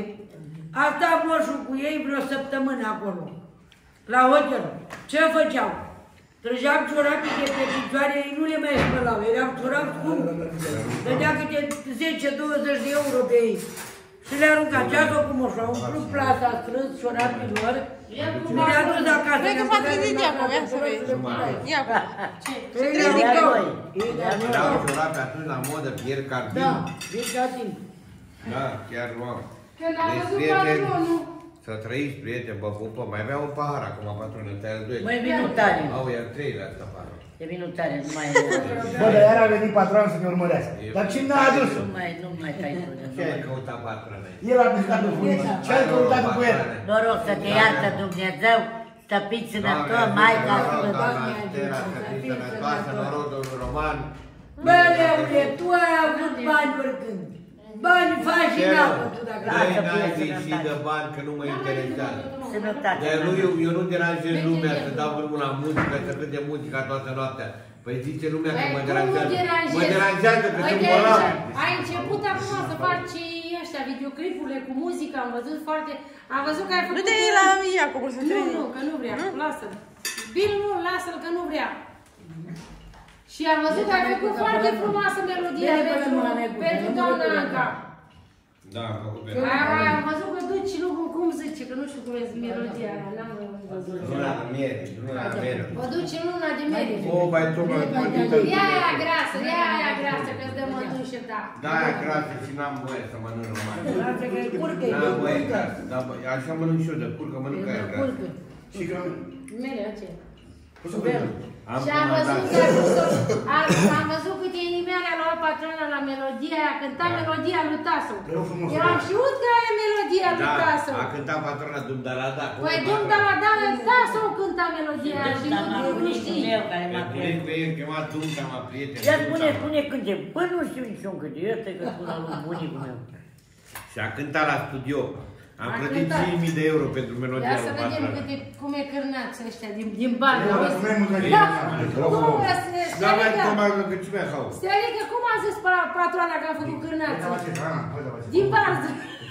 A stat moșul cu ei vreo săptămână acolo, la hotel. Ce făceau? Trăgeau ciorapii de pe picioare, ei nu le mai spălau, erau ciorapi scumpi. Dădea câte zece douăzeci de euro pe ei. Și le arunca. Ce-a făcut moșul? A umplut plasa, a strâns ciorapii lor și le-a dus acasă. Cred că s-a trezit de acum, ia să vezi. Ia acum. Ei le Ia ridicau. doi. Ei le Erau ridicau. ciorapi atunci la modă, Pierre Cardin. Da, ridicați-mi. Da, chiar luam. Când am Deci, văzut prieteni, patronul, să trăiți, prieteni, vă pupă. Mai avea un pahar acum, patronul, te-a doi. Mai minutare. Au iar trei la asta pahar. E minutare, nu mai... Bă, dar iar a venit patron să ne urmărească. Dar cine n-a adus? Nu mai, nu mai tai Ce ai căutat, patronul? El a plecat în funică. Ce ai căutat cu el? Noroc să te iartă Dumnezeu, stăpiți sănător, Maica Sfântă. Doamna Stella, să fii sănătoasă, noroc, domnul Roman. Bă, Leule, tu ai avut bani oricând. Bani faci și n-am putut dacă... Băi, n-ai ieșit de bani, că nu mă interesează. Sănătate. Dar nu, eu, eu nu deranjez lumea să dau drumul la muzică, să cânte muzica toată noaptea. Păi zice lumea că Păi, mă cum deranjează. nu deranjezi? Mă deranjează că Uite sunt bolnav. aici, ai început acum să faci ăștia videoclipurile cu muzică, am văzut foarte... Am văzut că ai făcut... Du-te la Iacob să Nu, trezi. nu, că nu vrea, lasă-l. Bill, nu, lasă-l că nu vrea. Și am văzut că ai făcut foarte frumoasă melodie Bine, pentru, bine, bine, bine, pentru bine, doamna bine, Anca. Da, am făcut pe Ai, am văzut că duci lucru, cum zice, că nu știu cum e melodia aia, n-am văzut. luna de miere, luna de miere. Vă duci în luna de miere. O, mai tocmai Ia aia grasă, ia aia grasă, că-ți dă mădușă, da. Da, aia grasă și n-am voie să mănânc numai. Lasă că e curcă, e N-am voie curcă. grasă. Da, bă, așa mănânc și eu de curcă, mănânc aia E grasă. curcă. Și că... Mere, aceea. Am Și am văzut comandat. că a pus-o- am- am văzut câte inimioare a luat patrona la melodia aia, cânta Da. melodia lui Tasu. Rău frumos. Eu am știut că aia e melodia lui Da, Tasu. a cântat patrona Dumdalada. Păi Dumdalada, Tasu cânta melodia aia și Dar nu, m-a nu bunicul știi. meu care E m-a bunicul crezut. ei, îl chema Dumda, mă prieten. Ia spune, spune cânte. Bă, nu știu niciun cânte. Eu te că spun al lui bunicul meu. Și a cântat la studio. Am A plătit cântat. cinci mii de euro pentru melodia Ia lui să vedem patrona. câte, cum e cârnați ăștia din, din bani. Eu auzi? nu mai mâncat Da, din cum bani. e, Da, mai Stelica, comandă că ce mi-a hau. Stelica, cum a zis pa- patroana că a făcut cârnați? Din Din barză.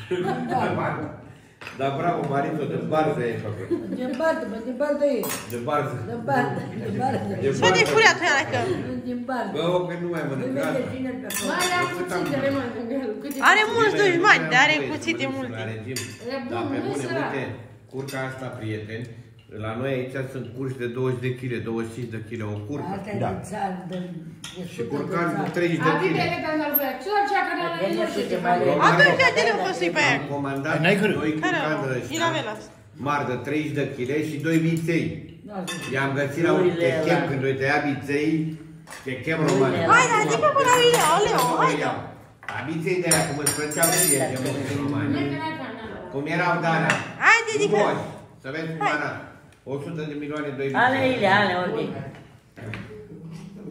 Dar bravo, Marito, de barză ai făcut. Din bardă, bă, din bardă e. De barză. Din bardă, din bardă. De Să de furia tu, Ianacă. Din bardă. Bă, că nu mai mănânc Îl gata. vede cine pe acolo. Mai am cuțitele, mă, câte Are mulți Bine, dușmani, nu dar are am voie să cuțite mănânc multe. la regim. E bun, Dar pe nu-i bune, sărac. uite, curca asta, prieteni, la noi aici sunt curși de douăzeci de kg, douăzeci și cinci de kg o curcă. Asta e din țară, din... e Și sută de curcan cu țară. treizeci de A bine, kg. le dăm la voia. Ce orice care la Vede nu și știu ce ce mai mai le- Atunci de le făsui pe aia. Am comandat N-ai cât? doi Care curcani au? de Din ăștia, avelas. mari de treizeci de kg și doi viței. Da, zic. I-am găsit la un Uile techem, ăla. când îi tăia viței, techem roman. Uile Hai, dar zic pe până la Ilea, aleu, hai. La viței de aia, cum îți plăceau ție, de multe romani. Cum erau Dana. Haide, adică. Frumoși. Să vezi cum arată. o sută de milioane, doi Ale viței. ile, ale, ordine.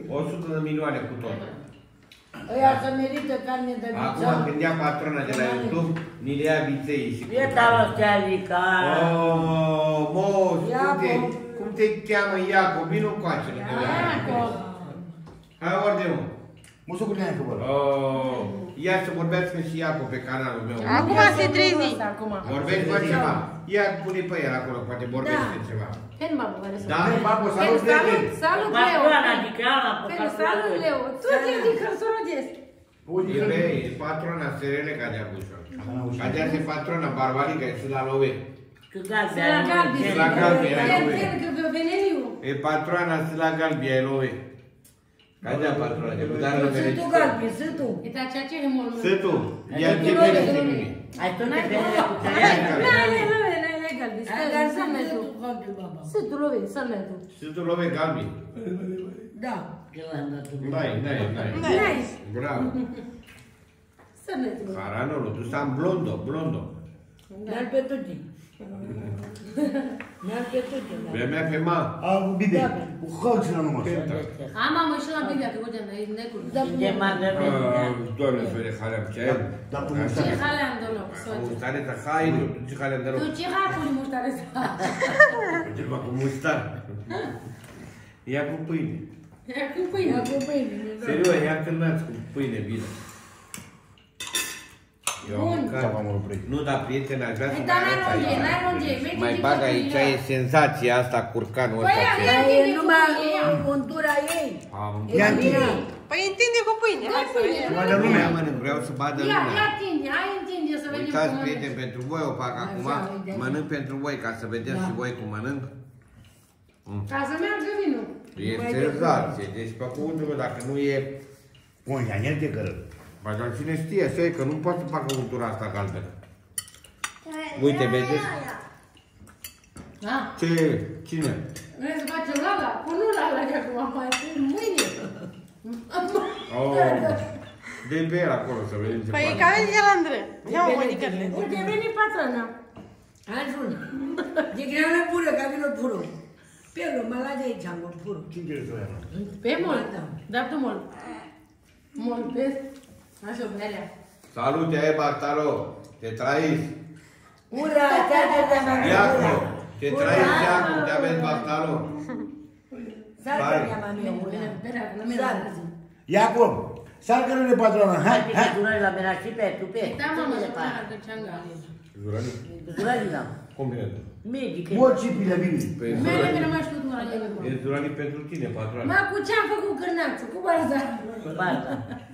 o sută de milioane cu tot. Ăia să merită carne de Acum viță. când ia patrona de la YouTube, ni le ia viței și... E talostea Lica. Oh, moș, cum te, Iacob. cum te cheamă Iacob? Vino încoace lângă mine. Iacob. Hai, orde, mă. Mă să cu neam că vorbă. Oh, ia să vorbească și Iacob pe canalul meu. Acum se trezi. Acum. Vorbești cu ceva. Ia pune pe el acolo, poate vorbește ceva. Pen babă, care să Da? Papo, Pen, salut, salut, Leo. salut, Leo. Patrona, adică Ana, pe Pen, salut, Leo. Tu te zici că să rodesc. E bine, e patrona Serele Cadea Bușă. Cadea se patrona Barbarica, e și la love. Că galbea. Să la galbi. Să la galbi, ai Pen, love. pen, că vă veneniu. E patroana și la galbi, ai love. Cadea patrona, de dar nu vede. Sunt tu, Galbi, sunt tu. Uita ceea ce e mult. Să tu, ia te vede și mine. Ai tot de bine cu N-ai, tăiat. n-ai, n-ai, n-ai galbi. Dar Să sunt merg tu, tu. Galbi, baba. Să tu lovi, să merg tu. Și tu love galbi. Da. Ce l-am dat tu? N-ai, n-ai, n-ai. N-ai. Bravo. Să merg tu. Haranolo, tu sam blondo, blondo. Dar pe tuti. Dar pe tuti. Vremea pe ma. A, bine, cu hălți la număr. Am mamă și la Biblia, că uite, noi necul. De magăminte. Doamne, fere halea ce ai. Da, până Așa. Ce hale am deloc, soț. Mustare de hai, nu, ce halea de Tu rog. ce hapuri muștare să faci? Ceva cu mustar. Ia cu pâine. Ia cu pâine. Ia cu pâine. Serios, ia cârnați cu pâine, bine. Eu am Bun. mâncat. Sau am oprit. Nu, dar prieteni, aș vrea să Păi, mai dar n-ai arăt ronge, aici. n-ai ronge, merge Mai din bag copilă. aici, e senzația asta, curcanul Păi, ăsta. ia, ce- ia. Dar e numai în contura ei. Am E Ia bine. Păi întinde cu pâine. Hai să pâine. vedem. Vadă Nu lumea. mai mănânc, vreau să vadă Ia, ia lumea. tinde, hai întinde să vedem Uitați, cum prieteni, mănânci. pentru voi o fac acum. uite. Mănânc pentru voi, ca să vedeți Da. și voi cum mănânc. Ca să meargă vinul. E senzație, deci pe cuvântul meu, dacă nu e... Bun, ia el de cără. Ba, dar cine știe, să e, că nu poate să facă untura asta galbenă. Uite, vedeți? Da? Ce? Cine? Vrei să facem lala? Pun nu lala de acum, mai pun mâine. Oh, de pe el acolo să vedem ce Păi face. care e la Andrei? Ia mă, mânicările. Uite, veni patrona. Ajun. De greană pură, ca vină pură. Pelu, mă la de aici, am pură. Cine trebuie să o ia? Pe mult. Da, tu mult. Mult, pe. Așa, berea. Salut, e Bartalo, te trăiți. Ura, te-a de mă. Iacu, te trăiți, Iacu, te aveți Bartalo. Saltă mea, mamie, ura. Berea, că nu mi-e Saltă. la zi. Iacob, salcă-l de patrona. Hai, Hai, hai. pe durări la mine și pe tu, pe. Da, mamă, să facă ceangali. Zurani? Durări la. Cum vine? Medic. Bocipile, bine. Păi Mele mi Zurani, rămas tot la ele. e Zurani pentru tine, Mă, patroane. cu ce-am făcut cârnață? Cu barza. Barda.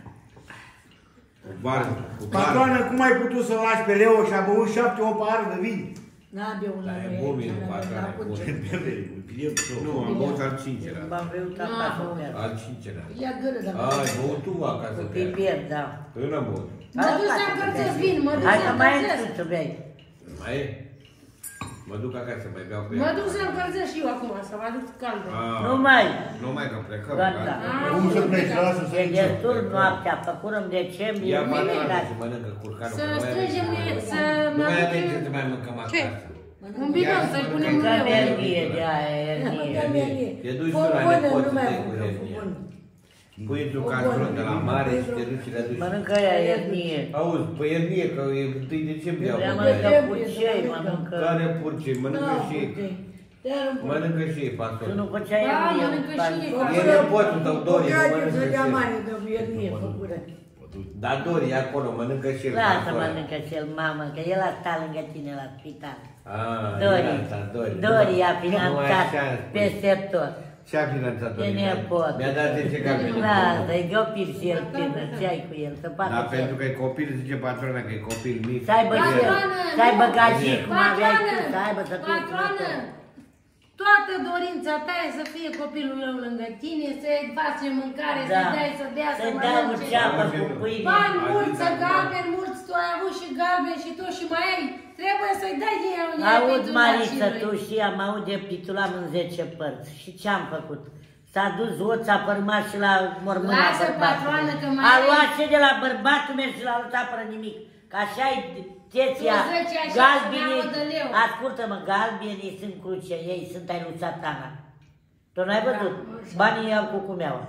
Cu bar, cu bar. Patroană, cum ai putut să lași pe Leo și a băut șapte o pahară de vin? N-a beul la Da, e noi. bun vin, patroane, e bun. Nu, am băut al cincelea. M-am vrut acasă pe el. Al cincelea. Ia gără, dar Ai, băut tu acasă Cu pe el. pipier, da. Eu n-am băut. Mă duc să încălțesc vin, mă duc Hai să că mai încălțesc. întâi să bei. Mai e? Mă duc acasă, mai beau pe Mă ea. duc să încălțesc și eu acum, să vă aduc caldă. Ah, Nu mai. Nu mai că plecăm. Gata. gata. Cum să pleci? Lasă să E intre. destul noaptea, făcurăm decembrie, Ia mine, patroane dar și mănâncă curcanul. Să că nu mai strângem, avem ce să Nu mai avem ce mănâncă să mai mâncăm acasă. un bidon, să-i punem că în mernie de aia, ernie. Te duci tu la nepoții tăi cu hernie. Pui tu castron de la mare și te duci și le duci. Mănâncă aia ernie. Auzi, păi hernie, că e întâi decembrie Vrea acum. mănâncă pucei, mănâncă... Care purce, mănâncă și mănâncă și ei Tu pastor. nu făceai Da, ernie. mănâncă și ei. E nepotul tău, Dori, nu Bocage mănâncă să dea și el. mare de viernie făcură. Dar Dori e acolo, mănâncă și el. Lasă pastor. mănâncă și el, mamă, că el a stat lângă tine la spital. Ah, Dori, e asta, Dori. Dori a Nu finanțat așa spui. peste tot. Ce a finanțat E Dori? nepot. Mi-a dat zece galbene. Lasă, e copil și el tânăr, ce ai cu el, să facă Dar ce- pentru că e copil, zice patrona că e copil mic. Să aibă și el, Patroană, să aibă nu. gagic, cum aveai tu, Patroană, să aibă să fie patroană, toată dorința ta e să fie copilul meu lângă tine, să-i faci mâncare, Da. să-i dai să bea, să Să-i dai o mănânce. ceapă cu pâine. Bani Ai mulți, zis să acum. galbeni mulți, tu ai avut și galbeni și tu și mai ai. Trebuie să-i dai din el. Aud, Mariță, tu și am aud de pitulam în zece părți. Și ce-am făcut? S-a dus hoț, a părmat și la mormâna Lasă, patroană, că mai A ai- luat ce de la bărbatul meu și la altă apără nimic. Că așa-i teția, Tu zici așa, galbenii, să-mi audă leu. ascultă-mă, galbenii sunt cruce, ei sunt ai lui Satana. Tu n-ai văzut? Banii iau cu cumeaua.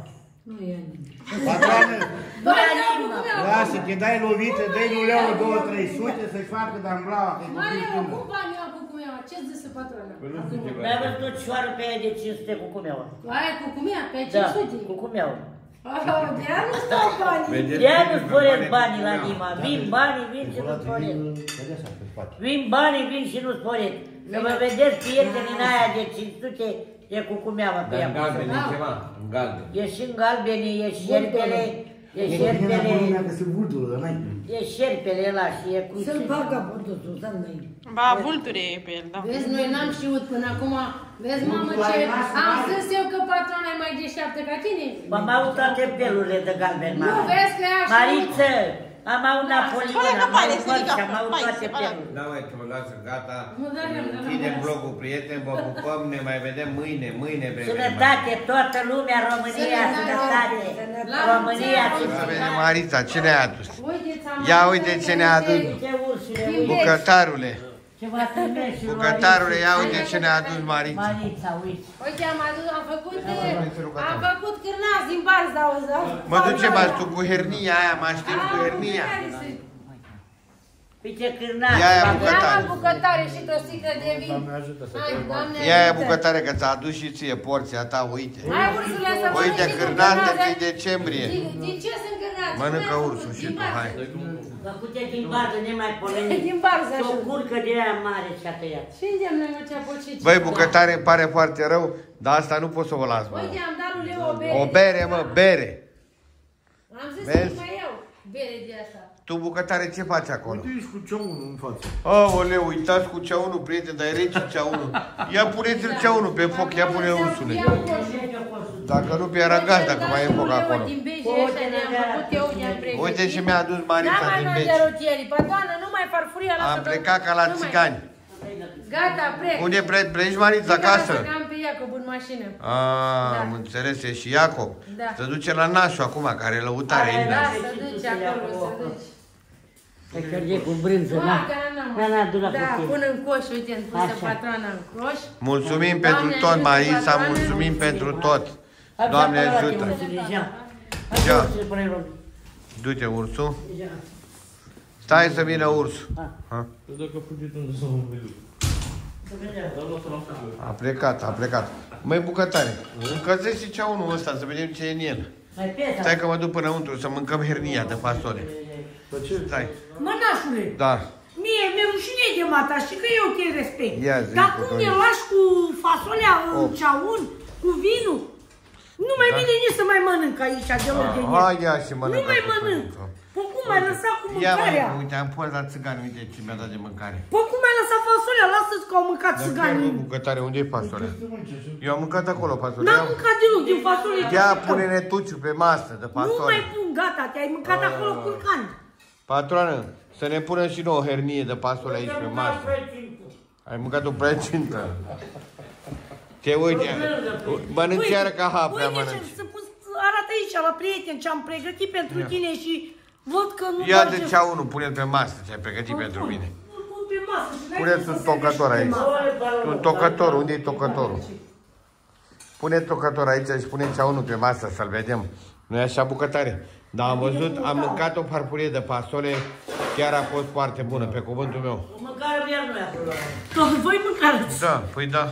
Nu e nimeni. Patroană, Bani la bucul meu! lasă, te dai lovită, dai nuleaua două, trei sute să-și facă damblaua, că-i Mai copii eu, tânăr. cum bani la bucul meu? Ce-ți zise patrona? Mi-a văzut șoară pe aia de cinci sute cu cumeaua. Aia cu cumea, pe Da, cinci sute? cu cumeaua. Ah, de aia nu stau banii. De aia nu sporesc banii la Dima. Vin banii, vin și nu sporesc. Vin banii, vin și nu sporesc. Să vă vedeți prietenii în aia de cinci sute, e cu cumeaua pe Dar ea. în galben e ceva, în galben. E și în galbene, e șerpele, e E bine la bună șerpele, mea că se vultură înainte. e șerpele ăla și e cu... Să-l bagă bătul sus, înainte. Ba, vulture e pe el, da. Vezi, noi n-am știut până acum. Vezi, mamă, ce... Am zis eu că patrona e mai deșteaptă ca tine. M-am avut toate pelurile de galben, Nu, mama. vezi că ea și... Mariță, am avut Napoleon, am avut Părși, am avut toate pelurile. Da, mai tu lasă, gata. Nu, da, da, da, da. Închidem blogul, prieteni, vă pupăm, ne mai vedem mâine, mâine. vrem. Sănătate, toată lumea, România, sănătate. România, Ia vedem, Marița, ce ne-a adus? Uite-ți, am Ia adus uite de ce ne-a adus. ce ursule, Bucătarule, ceva trimești. bucătarule, ia uite ce ne-a adus Marița. Marița, uite. Uite, am adus, am făcut... Am făcut cârnați din barza, auzi, auzi. Mă duce bați tu cu hernia aia, mă aștept cu hernia. Uite cârnați. Ia, ia, bă. bucătare. Ia-mă bucătare și o sticlă de vin. Hai, Doamne Ia aia ajută. bucătare că ți-a adus și ție porția ta, uite. Hai, ursule, să Uite, mănânci cârnați de cârnați. din decembrie. Din, din ce sunt cârnați? Mănâncă Spune-mi, ursul și din tu, barză. hai. Făcute din barză, nemaipomenit. Din barză, Și o așa. curcă de aia mare și-a tăiat. Și îndemnă eu ce-a pocit. Băi, bucătare, îmi pare foarte rău, dar asta nu pot să o las, mă. Uite, am dat lui Leo o bere. O bere, mă, bere. Am zis Vezi? să mai iau bere de asta. Tu, bucătare, ce faci acolo? Uite, ești cu ceaunul în față. Aoleu, uitați cu cea unu, prieten, dar e rece cea unu. Ia puneți-l cea unu pe foc, ia pune ursule. Iau coșul. Dacă nu pe era gaz, dacă mai e foc acolo. Din beige ăștia ne-am făcut eu, ne-am pregătit. Uite ce mi-a adus Da, Marița mai din n-am Beci. de rotierii. Patoană, nu mai farfuria, lasă Am că- plecat ca la nu mai- țigani. Gata, plec. Unde pre- pleci, Marița, acasă? Că am pe Iacob în mașină. Ah, Da. am înțeles, e și Iacob. Da. Se duce la nașul acum, care e lăutare. Are, imens. Da, da. să duci acolo, să duci. Te cărge cu brânză, Nu, da? că n-am. Da, da, du la Da, cutie. pun în coș, uite, îmi puse Așa. patroana în coș. Mulțumim Doamne pentru tot, ajută, Marița, patroane. mulțumim pentru tot. Hai, Doamne da, ajută. da, da, deja. Hai, Ia. ursul, pune-i rog. Du-te, ursul. Deja. Stai să vină ursul. Ha. Ha? Dacă fugit unde să mă vedu. Să vedem. Dar nu o să l-am făcut. A plecat, a plecat. Măi, bucătare, încălzește și cea unul ăsta, să vedem ce e în el. Mai pesa. Stai că mă duc pânăuntru să mâncăm hernia de fasole. Stai. Mănașule, Da. mie mi-e rușine de mata și că eu te respect. Ia zi, Dar cu cum Toni. ne lași cu fasolea în Oh. ceaun, cu vinul? Nu mai Da. vine nici să mai mănânc aici deloc de el. Hai, ia și Nu mănâncă. mai cu mănânc. părință. Păi cum ai lăsat cu Ia, mâncarea? mă, uite, am pus la țigani, uite ce mi-a dat de mâncare. Păi cum ai lăsat fasolea? Lasă-ți că au mâncat Dar chiar, mă, țiganii. bucătare, unde e fasolea? Eu am mâncat acolo fasolea. N-am mâncat deloc din fasole. Ia, pune-ne tuciu pe masă de Nu fasole. mai pun, gata, te-ai mâncat Ah. acolo curcan. Patroană, să ne punem și nouă hernie de fasole aici pe masă. Ai mâncat o precintă. Te uite, mănânci iară ca haprea, uite mănânci. ce să pus, arată aici la prieten ce am pregătit pentru tine și văd că nu Ia merge. de cea unul, pune-l pe masă, ce ai pregătit pentru mine. Îl pun pe masă și n-ai Puneți cum un să servești tocător pe aici. masă. Un tocător, unde e tocătorul? Pune tocător aici și pune cea unul pe masă să-l vedem. Nu e așa, bucătare? Dar am văzut, am mâncat o farfurie de fasole, chiar a fost foarte bună, pe cuvântul meu. Mâncare mea nu e acolo. Că voi mâncați. Da, păi da.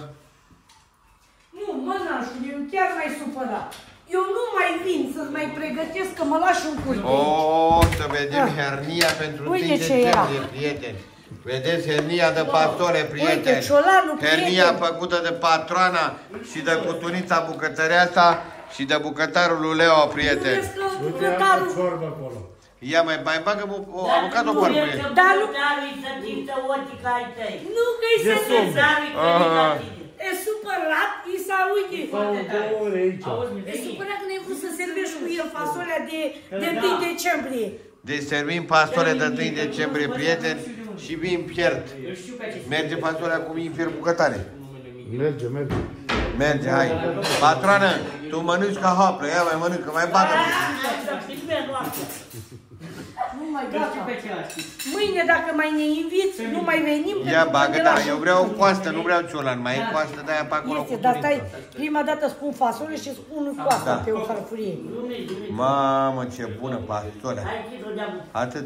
Nu, mănașule, eu chiar m-ai supărat. Eu nu mai vin să-ți mai pregătesc că mă lași în curte. O, să vedem hernia pentru Uite întâi ce decembrie, era. prieteni. Vedeți hernia de pastore, prieteni. Uite, ciolanul, Hernia prieten. făcută de patroana și de cutunița bucătăreasa și de bucătarul lui Leo, prieteni. Vezi că bucătarul... Ciorbă acolo. Ia mai, mai bagă o, am mâncat o farfurie. Dar nu- Dar nu... să simtă ochii ca ai tăi. Nu că-i se Să sari că Ah. la tine. e supărat, i s-a uite. Stau două ore aici. E supărat că n-ai vrut să servești cu el fasolea de, de întâi decembrie. Deci servim pastore de întâi decembrie, prieteni, și vin fiert. Merge pastorea cu vin fiert bucătare. Merge, merge. Merge, hai. Patroană, tu mănânci ca haplă, ia mai mănâncă, mai bagă. Să filmezi noastră. mai Nu știu gata. pe ce la știi. Mâine dacă mai ne inviți, nu mai venim. Ia pentru că bagă, de dar la eu vreau București. coastă, nu vreau ciolan, mai e coastă de aia pe acolo Este, cu dar stai, turită. prima dată spun fasole și spun coasta Da. pe o farfurie. Mamă, ce bună pastorea. Hai, chidul de-am. Atât.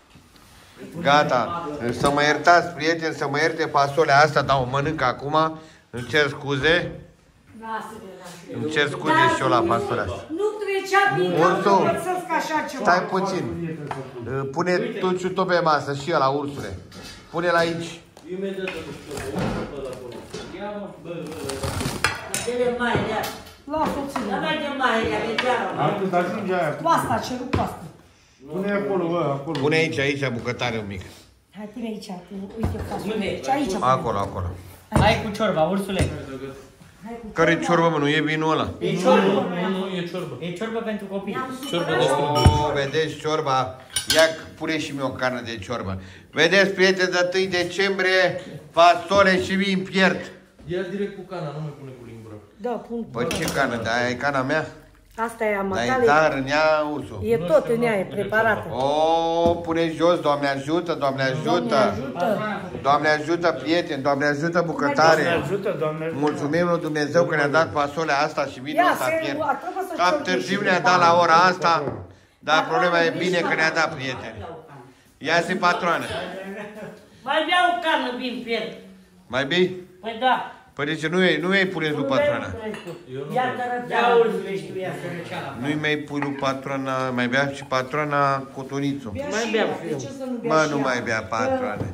Gata. Să mă iertați, prieteni, să mă ierte fasolea asta, dar o mănânc acum. Îmi cer scuze. Lasă-le, lasă-le. Îmi cer scuze și eu la fasolea asta. Nu trecea bine ca Ursul. să pățesc așa ceva. Stai puțin. Pune tuciul tot pe masă și ăla, ursule. Pune-l aici. Imediat o știu, o la acolo. Ia mă, bă, bă, bă. Dele mai, ia. Lasă-o ține. Dar mai de mai, ia, de geara. Atât ajunge aia. Coasta, a cerut coasta. Pune acolo, bă, acolo. Pune aici, aici, bucătare un mic. Hai, pune aici, uite fasole. Unde? Aici, aici. pune. Acolo, acolo. Hai cu ciorba, ursule. Care ciorbă, mă, nu e vinul ăla? E ciorbă. Nu, nu, e ciorbă. E ciorbă pentru copii. Ciorbă de străbun. O, vedeți ciorba? Ia pune și mie o carne de ciorbă. Vedeți, prieteni, de întâi decembrie, fasole și vin pierd. Ia direct cu cana, nu mai pune cu lingura. Da, pun. Păi ce cană? Da, aia e cana mea? Asta e Dar e amacale. dar în ea, ursul. E tot în ea, e preparată. O, pune jos, Doamne ajută, Doamne ajută. Doamne ajută, prieteni, Doamne ajută, bucătare. Ajută, Doamne. Mulțumim lui Dumnezeu că ne-a dat fasolea asta și vinul Ia, ăsta se- pierd. a, trebuie să Cam ciorbi târziu și ne-a pe dat la carne. ora asta, dar problema e bine că ne-a dat, prieteni. Ia-ți patroană. Mai bea o cană, vin pierd. Mai bei? Păi da. Păi de ce nu ei, nu ei puneți lui patroana? Ia tărățeala. Ia ursule, știu ea. Nu-i mai pui lui patroana, mai bea și patroana Cotonițu. Bea Mai și beau ea, și de eu. ce să nu bea Bă, și nu ea? mai bea patroane.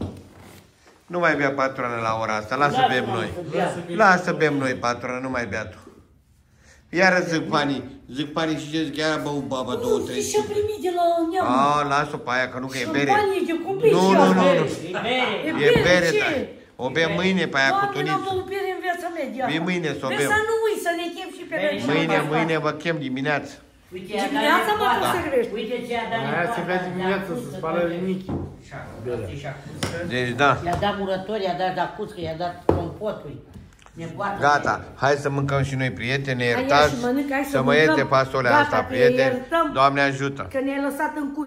Nu mai bea patroane la ora asta, lasă bem noi. Lasă bem noi patroane, nu mai bea tu. Iară zic banii, zic banii și ce zic, iară bău baba două, trei. Și-a primit de la neam. A, lasă-o pe aia, că nu că e bere. Șampanie de copii Nu, și nu, asta. nu, nu. E bere. E bere, ce? da. O bem mâine pe aia cu Doamne, n-am tuniță. băut bere în viața mea de Vii asta. mâine să o Vezi bem. să nu uiți, să ne chem și pe noi. Mâine, mâine vă chem dimineață. Uite, Dimineața mă tu servești. Uite ce a dat. Aia se vede dimineața, se spală rinichi. Deci da. I-a dat murători, i-a dat jacuzzi, i-a dat compoturi. Nepoată. Gata, hai să mâncăm și noi, prieteni, ne Hai, ia iertați. și mănâncă, hai să Să mă mâncăm. ierte fasolea Gata, asta, te prieteni. iertăm. Doamne ajută. Că ne-ai lăsat în cu